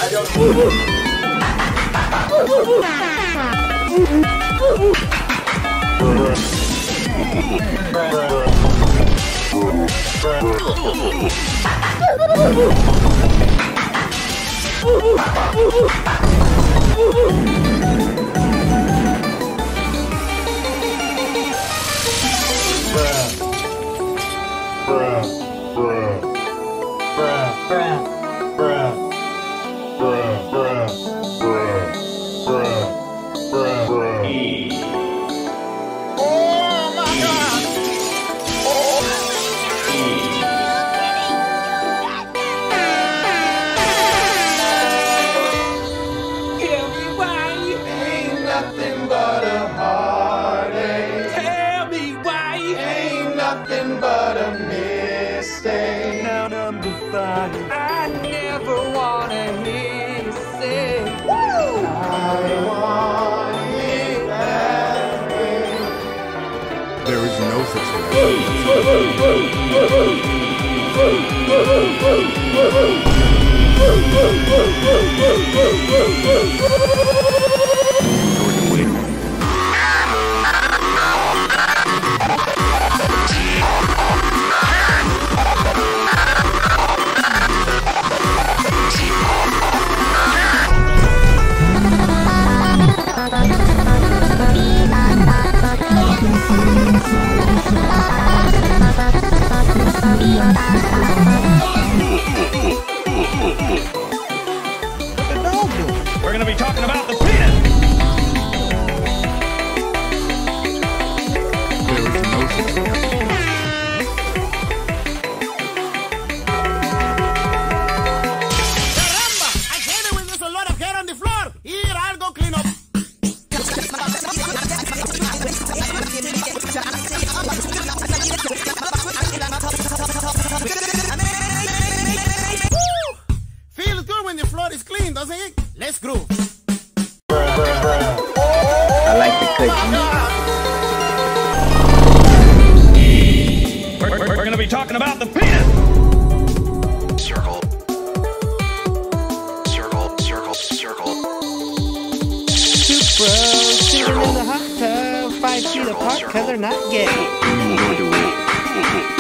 I never wanna hear you say, woo! I want it that way. There is no such We're gonna be talking about the penis. Caramba! I hate it when there's a lot of hair on the floor. Here, I'll go clean up. Woo! Feels good when the floor is clean, doesn't it? Let's groove. I like the cookie. We're gonna be talking about the penis. Circle. Circle, circle, circle. Two bros sitting in the hot tub, 5 feet apart, 'cause they're not gay.